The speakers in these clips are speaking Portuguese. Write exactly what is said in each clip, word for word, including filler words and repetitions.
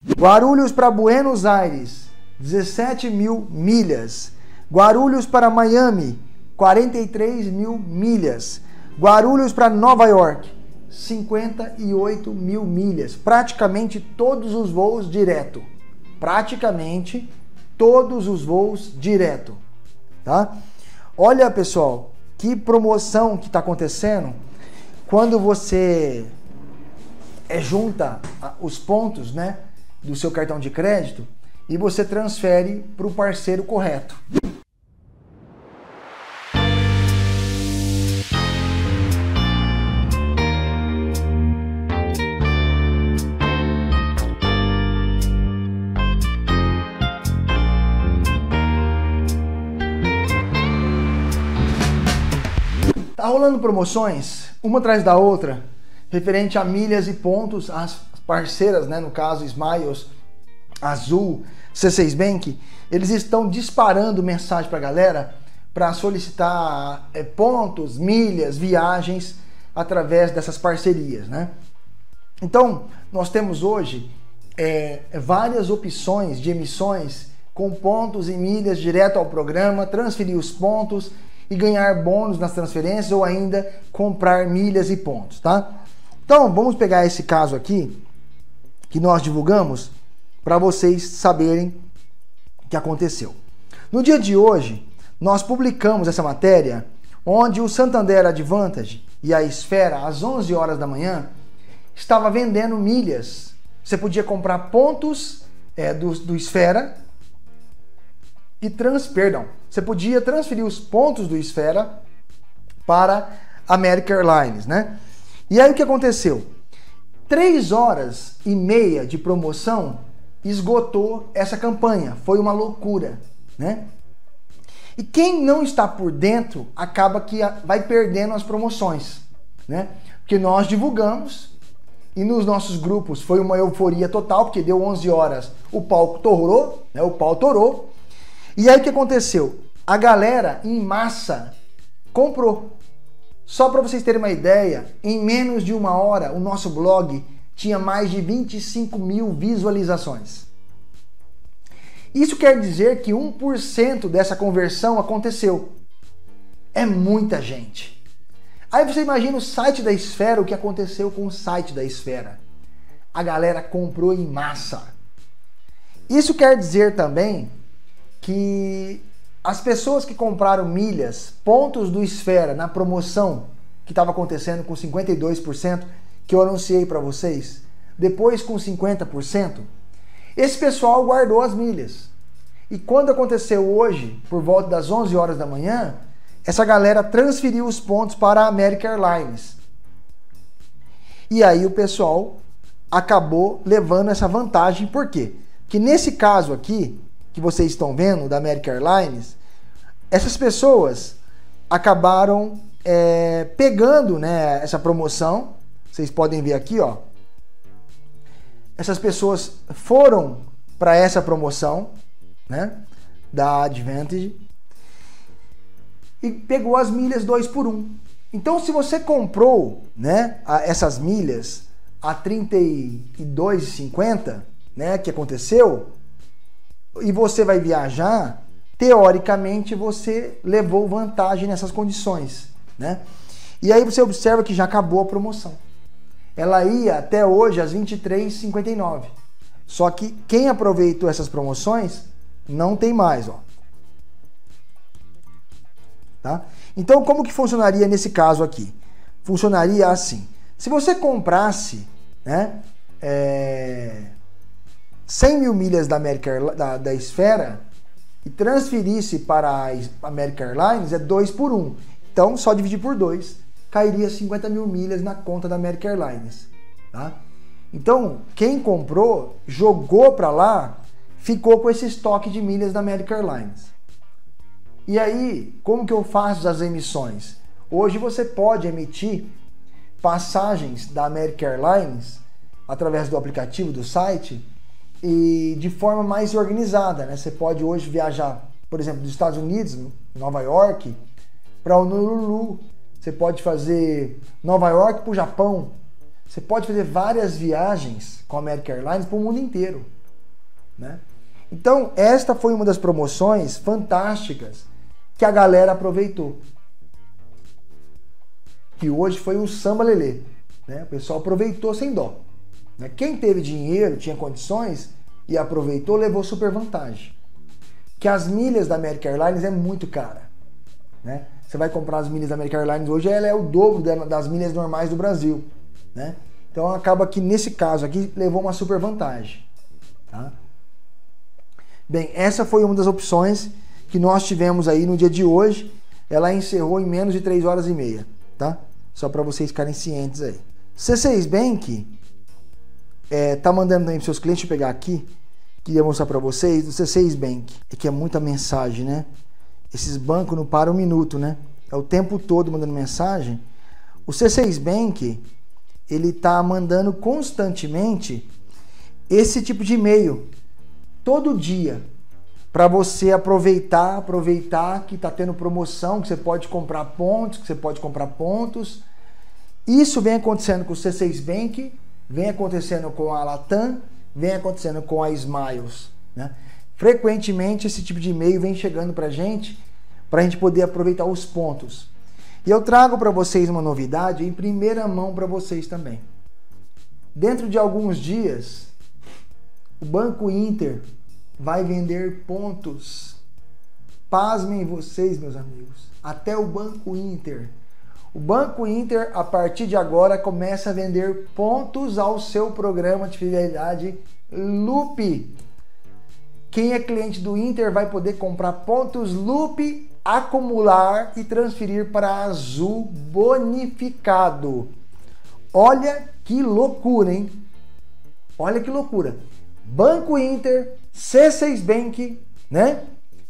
Guarulhos para Buenos Aires, dezessete mil milhas. Guarulhos para Miami, quarenta e três mil milhas. Guarulhos para Nova York, cinquenta e oito mil milhas. Praticamente todos os voos direto. Praticamente todos os voos direto. Tá? Olha, pessoal, que promoção que está acontecendo quando você é, junta os pontos, né, do seu cartão de crédito e você transfere para o parceiro correto. Tá rolando promoções, uma atrás da outra, referente a milhas e pontos, as parceiras, né, no caso Smiles, Azul, C seis Bank, eles estão disparando mensagem para a galera para solicitar é, pontos, milhas, viagens através dessas parcerias, né? Então, nós temos hoje é, várias opções de emissões com pontos e milhas direto ao programa, transferir os pontos e ganhar bônus nas transferências ou ainda comprar milhas e pontos, tá? Então, vamos pegar esse caso aqui que nós divulgamos para vocês saberem o que aconteceu. No dia de hoje, nós publicamos essa matéria onde o Santander Advantage e a Esfera, às onze horas da manhã, estava vendendo milhas. Você podia comprar pontos é, do, do Esfera e trans, perdão, você podia transferir os pontos do Esfera para American Airlines, né? E aí o que aconteceu? Três horas e meia de promoção esgotou essa campanha. Foi uma loucura, né? E quem não está por dentro acaba que vai perdendo as promoções, né? Porque nós divulgamos e nos nossos grupos foi uma euforia total, porque deu onze horas, o palco torou, né? O pau torou. E aí o que aconteceu? A galera em massa comprou. Só para vocês terem uma ideia, em menos de uma hora o nosso blog tinha mais de vinte e cinco mil visualizações. Isso quer dizer que um por cento dessa conversão aconteceu. É muita gente. Aí você imagina o site da Esfera, o que aconteceu com o site da Esfera. A galera comprou em massa. Isso quer dizer também que as pessoas que compraram milhas, pontos do Esfera na promoção que estava acontecendo com cinquenta e dois por cento, que eu anunciei para vocês, depois com cinquenta por cento, esse pessoal guardou as milhas. E quando aconteceu hoje, por volta das onze horas da manhã, essa galera transferiu os pontos para a American Airlines. E aí o pessoal acabou levando essa vantagem. Por quê? Porque nesse caso aqui, que vocês estão vendo, da American Airlines, essas pessoas acabaram é, pegando, né, essa promoção. Vocês podem ver aqui, ó. Essas pessoas foram para essa promoção, né, da Advantage e pegou as milhas dois por um. Então, se você comprou, né, essas milhas a trinta e dois reais e cinquenta centavos, né, que aconteceu, e você vai viajar, teoricamente você levou vantagem nessas condições, né? E aí você observa que já acabou a promoção. Ela ia até hoje às vinte e três reais e cinquenta e nove centavos. Só que quem aproveitou essas promoções não tem mais, ó. Tá? Então, como que funcionaria nesse caso aqui? Funcionaria assim. Se você comprasse, né, é, cem mil milhas da, American, da, da Esfera e transferisse para a American Airlines, é dois por um. Então, só dividir por dois, cairia cinquenta mil milhas na conta da American Airlines. Tá? Então, quem comprou, jogou para lá, ficou com esse estoque de milhas da American Airlines. E aí, como que eu faço as emissões? Hoje você pode emitir passagens da American Airlines através do aplicativo do site e de forma mais organizada, né? Você pode hoje viajar, por exemplo, dos Estados Unidos, Nova York, para Honolulu. Você pode fazer Nova York para o Japão. Você pode fazer várias viagens com a American Airlines para o mundo inteiro. né? Então, esta foi uma das promoções fantásticas que a galera aproveitou. Que hoje foi o samba lelê, né? O pessoal aproveitou sem dó, né? Quem teve dinheiro, tinha condições e aproveitou, levou super vantagem. Que as milhas da American Airlines é muito cara, né? Você vai comprar as milhas da American Airlines hoje, ela é o dobro das milhas normais do Brasil, né? Então acaba que nesse caso aqui levou uma super vantagem, tá? Bem, essa foi uma das opções que nós tivemos aí no dia de hoje. Ela encerrou em menos de três horas e meia, tá? Só para vocês ficarem cientes aí. C seis Bank é, tá mandando também para seus clientes. Deixa eu pegar aqui, queria mostrar para vocês do C seis Bank. É que é muita mensagem, né? Esses bancos não param um minuto, né? É o tempo todo mandando mensagem. O C seis Bank, ele tá mandando constantemente esse tipo de e-mail todo dia para você aproveitar, aproveitar que tá tendo promoção, que você pode comprar pontos, que você pode comprar pontos. Isso vem acontecendo com o C seis Bank, vem acontecendo com a Latam, vem acontecendo com a Smiles, né? Frequentemente esse tipo de e-mail vem chegando pra gente, pra gente poder aproveitar os pontos. E eu trago para vocês uma novidade em primeira mão para vocês também. Dentro de alguns dias, o Banco Inter vai vender pontos. Pasmem vocês, meus amigos. Até o Banco Inter. O Banco Inter, a partir de agora, começa a vender pontos ao seu programa de fidelidade Loop. Quem é cliente do Inter vai poder comprar pontos Loop, acumular e transferir para Azul bonificado. Olha que loucura, hein? Olha que loucura. Banco Inter, C seis Bank, né?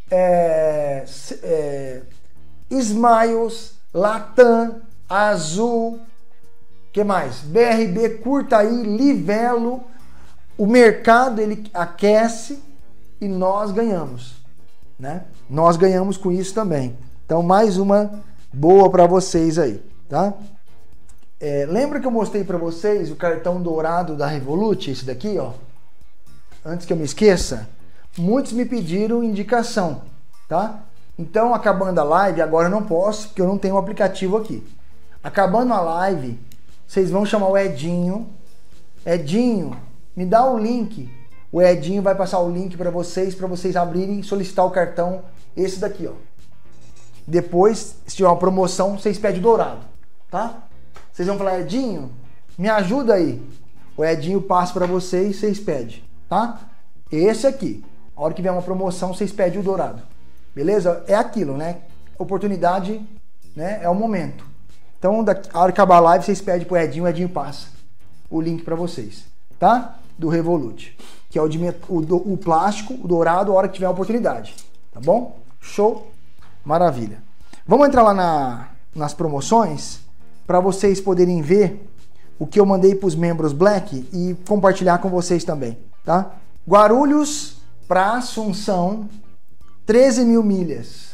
É, é, Smiles, Latam, Azul, que mais? B R B, curta aí, Livelo. O mercado ele aquece e nós ganhamos, né? Nós ganhamos com isso também. Então mais uma boa para vocês aí, tá? É, lembra que eu mostrei para vocês o cartão dourado da Revolut, esse daqui, ó? Antes que eu me esqueça, muitos me pediram indicação, tá? Então, acabando a live, agora eu não posso, porque eu não tenho o aplicativo aqui. Acabando a live, vocês vão chamar o Edinho. Edinho, me dá o link. O Edinho vai passar o link para vocês, para vocês abrirem e solicitar o cartão, esse daqui, ó. Depois, se tiver uma promoção, vocês pedem o dourado, tá? Vocês vão falar, Edinho, me ajuda aí. O Edinho passa para vocês, vocês pedem, tá? Esse aqui. A hora que vier uma promoção, vocês pedem o dourado. Beleza? É aquilo, né? Oportunidade, né? É o momento. Então, a hora que acabar a live, vocês pedem pro Edinho, o Edinho passa o link para vocês, tá? Do Revolut. Que é o, de, o, o plástico, o dourado, a hora que tiver a oportunidade. Tá bom? Show? Maravilha. Vamos entrar lá na, nas promoções para vocês poderem ver o que eu mandei para os membros Black e compartilhar com vocês também, tá? Guarulhos para Assunção, treze mil milhas.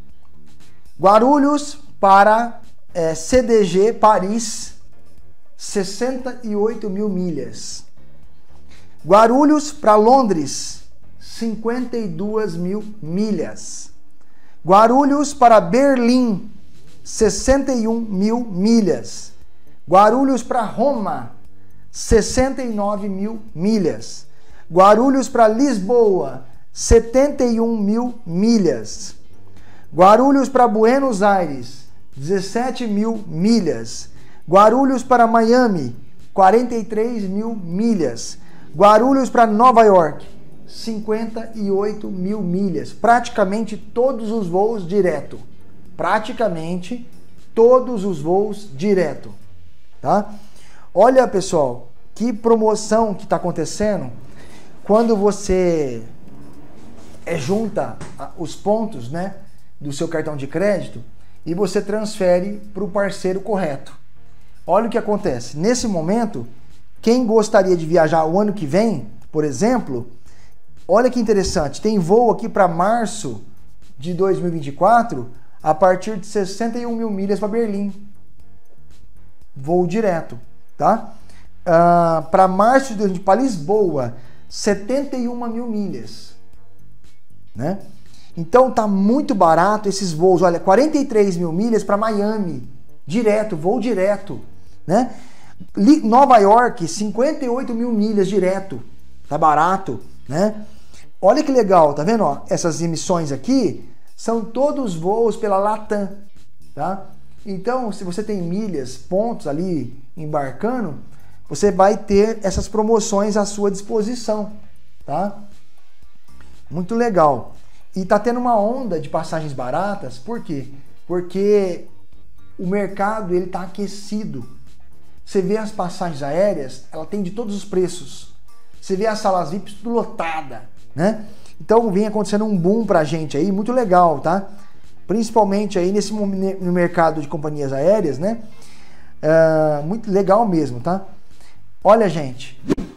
Guarulhos para é, C D G Paris, sessenta e oito mil milhas. Guarulhos para Londres, cinquenta e duas mil milhas. Guarulhos para Berlim, sessenta e um mil milhas. Guarulhos para Roma, sessenta e nove mil milhas. Guarulhos para Lisboa, setenta e um mil milhas. Guarulhos para Buenos Aires, dezessete mil milhas. Guarulhos para Miami, quarenta e três mil milhas. Guarulhos para Nova York, cinquenta e oito mil milhas. Praticamente todos os voos direto. Praticamente todos os voos direto, tá? Olha, pessoal, que promoção que está acontecendo quando você é, junta os pontos, né, do seu cartão de crédito e você transfere para o parceiro correto. Olha o que acontece. Nesse momento, quem gostaria de viajar o ano que vem, por exemplo, olha que interessante, tem voo aqui para março de dois mil e vinte e quatro a partir de sessenta e um mil milhas para Berlim. Voo direto, tá? Uh, para março de para Lisboa, setenta e uma mil milhas, né? Então tá muito barato esses voos. Olha, quarenta e três mil milhas para Miami, direto, voo direto, né? Nova York, cinquenta e oito mil milhas direto, tá barato, né? Olha que legal, tá vendo? Ó, essas emissões aqui são todos voos pela Latam, tá? Então, se você tem milhas, pontos ali embarcando, você vai ter essas promoções à sua disposição, tá? Muito legal. E tá tendo uma onda de passagens baratas, por quê? Porque o mercado ele tá aquecido. Você vê as passagens aéreas, ela tem de todos os preços. Você vê as salas V I Ps tudo lotada, né? Então vem acontecendo um boom pra gente aí, muito legal, tá? Principalmente aí nesse no mercado de companhias aéreas, né? Uh, muito legal mesmo, tá? Olha, gente,